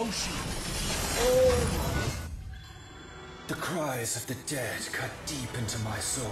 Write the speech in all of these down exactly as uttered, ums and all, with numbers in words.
devotion. Oh. The cries of the dead cut deep into my soul.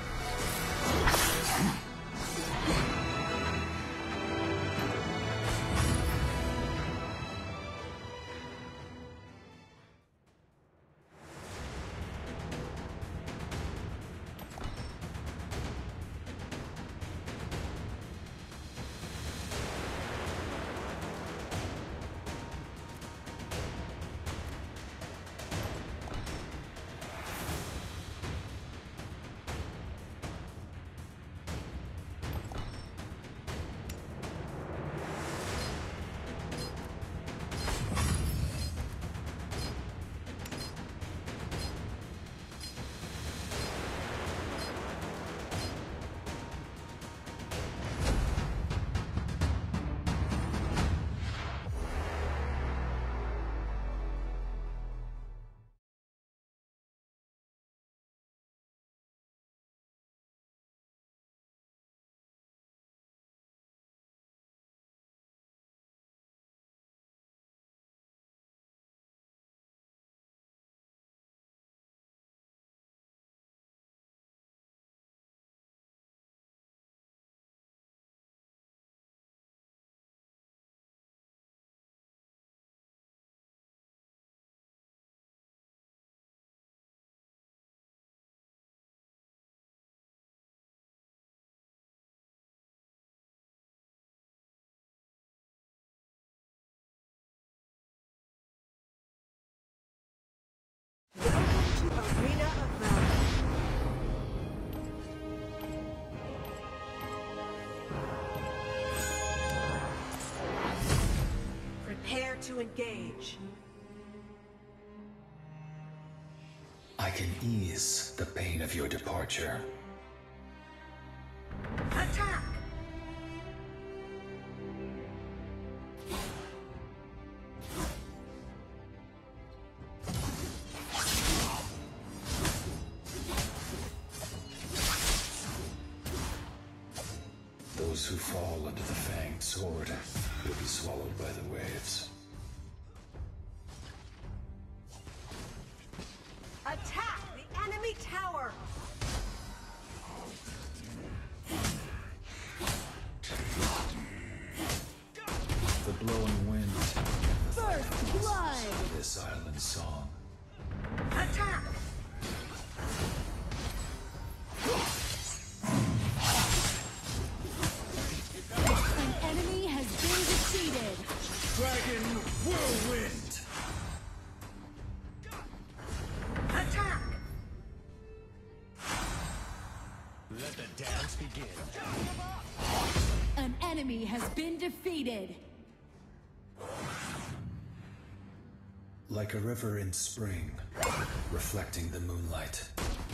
Welcome to Arena of Valor. Prepare to engage. I can ease the pain of your departure. Attack! Those who fall under the fanged sword will be swallowed by the waves. Attack the enemy tower! The blowing wind. First blood! This island song. Attack! An enemy has been defeated. Dragon Whirlwind. Attack! Let the dance begin. An enemy has been defeated. Like a river in spring, reflecting the moonlight.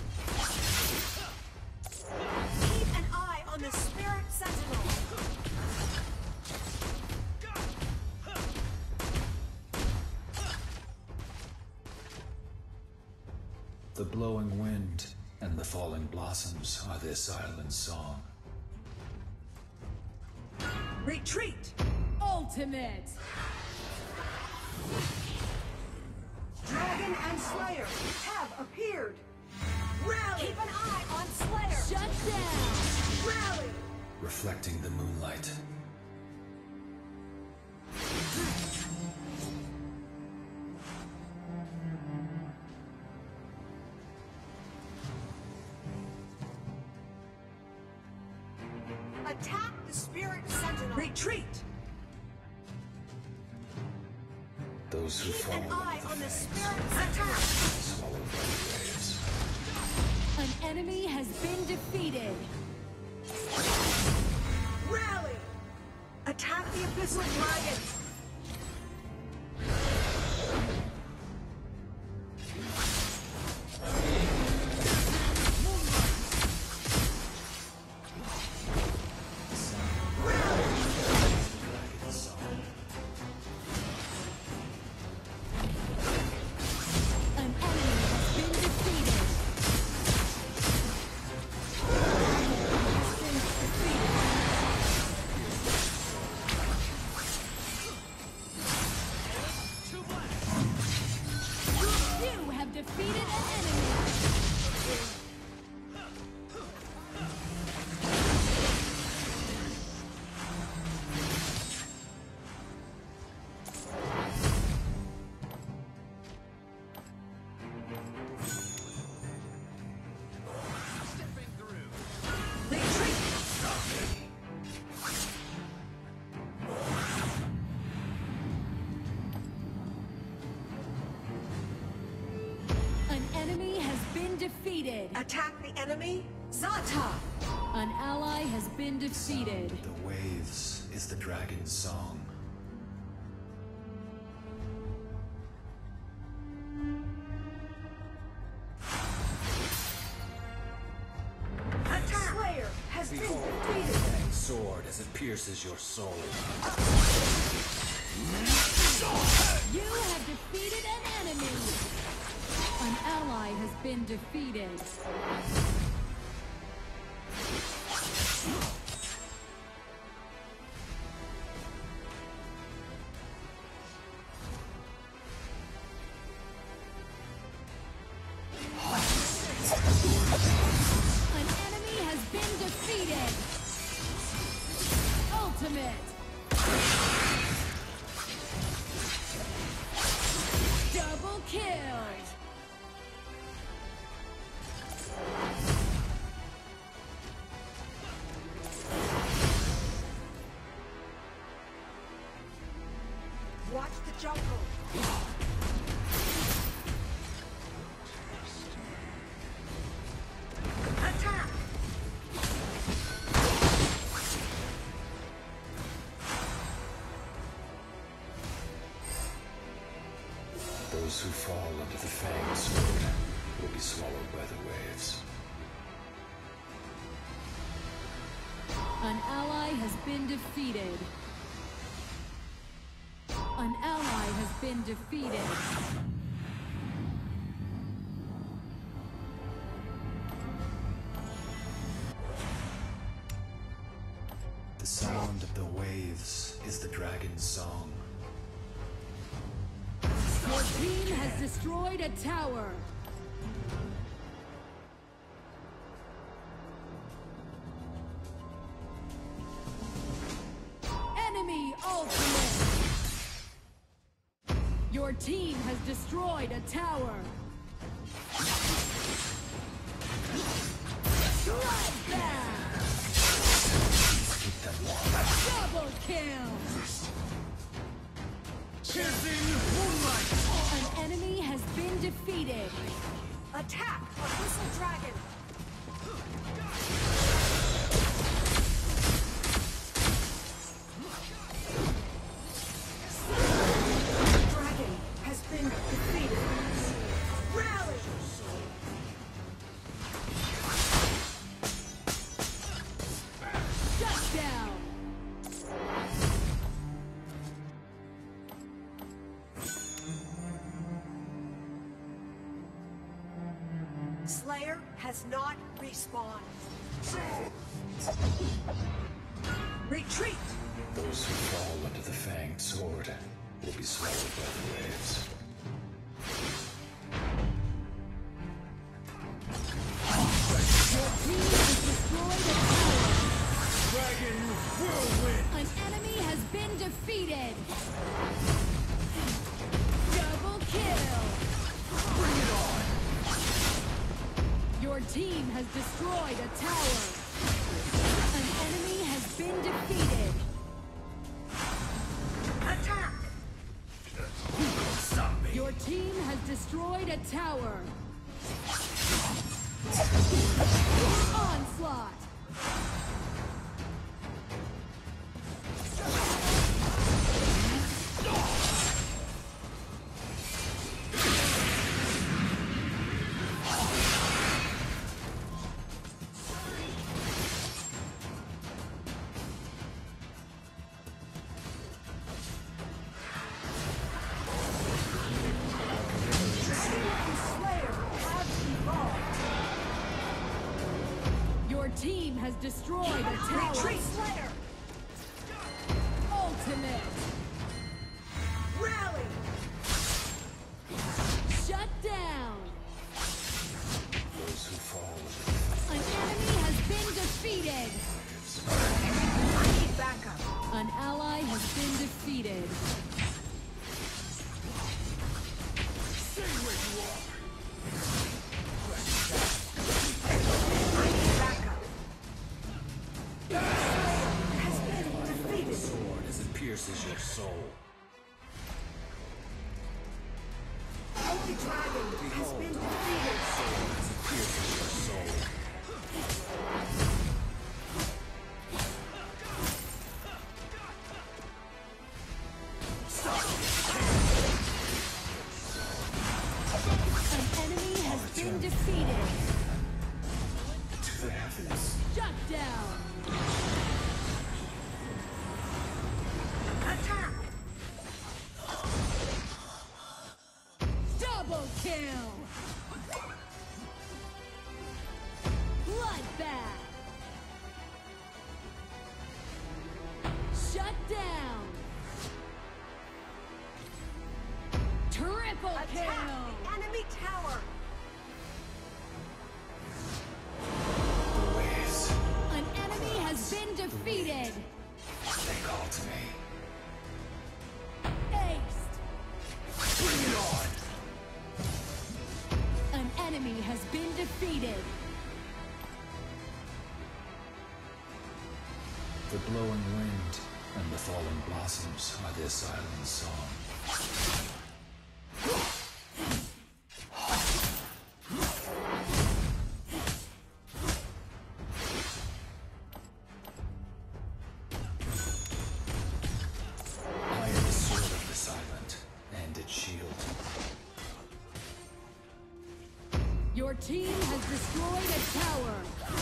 Keep an eye on the Spirit Sentinel. The blowing wind and the falling blossoms are this island's song. Retreat! Ultimate. Dragon and Slayer have appeared. Rally! Keep an eye on Slayer. Shut down. Rally! Reflecting the moonlight. Attack the Spirit Sentinel. Retreat! Those who Keep fall an eye under on the the fangs Spirit will Sentinel. be swallowed by the waves. An enemy has been defeated. Rally! Attack the Abyssal Dragon. An enemy has been defeated. Has been defeated. Attack the enemy. Zata. An ally has been defeated. The waves is the dragon's song. Attack. Slayer has been defeated. Fang sword as it pierces your soul. You have defeated an enemy. An ally has been defeated. An enemy has been defeated. Ultimate. Double kill. Watch the jungle. Attack. Those who fall under the Fang sword will be swallowed by the waves. An ally has been defeated. An ally has been defeated. The sound of the waves is the dragon's song. Your team has destroyed a tower. Enemy ultimate. Your team has destroyed a tower. Bloodbath. Double kill. Piercing moonlight. An enemy has been defeated. Attack a whistle dragon. Dragon has been defeated. Rally. Shut down. Slayer has not respawned. Retreat. Those who fall under the Fang sword will be swallowed by the waves. Your team has destroyed a tower. Dragon whirlwind. An enemy has been defeated. Double kill. Bring it on. Your team has destroyed a tower. An enemy has been defeated. Attack. Stop me. Your team has destroyed a tower. Onslaught. Slayer has evolved. Your team has destroyed a tower. Retreat, Slayer. Ultimate. Rally. Shut down. Those who fall under the An enemy has been defeated. I need backup. An ally has been defeated. Stay where you are. I need backup. Slayer has been defeated. sword as it pierces your soul. Holy Dragon has been defeated. As it pierces your soul. Shut down. Triple Attack kill. the enemy tower. The waves, An enemy has been defeated. they call to me. Aced. Bring it on! An enemy has been defeated. The blowing wind and the falling blossoms are their silent song. I am the sword of the silent and its shield. Your team has destroyed a tower.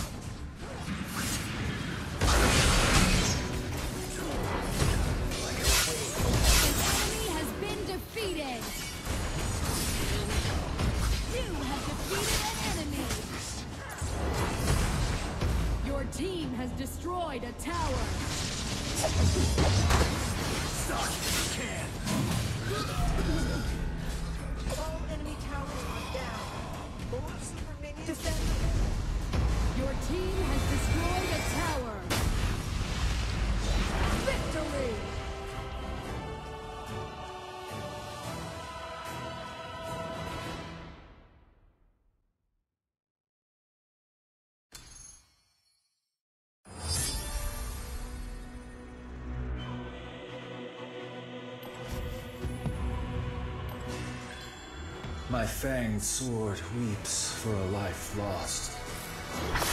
An enemy has been defeated. You have defeated an enemy. Your team has destroyed a tower. Stop if you can. All enemy towers are down. More super minions. Defend. Your team has destroyed a tower. Victory! My fanged sword weeps for a life lost.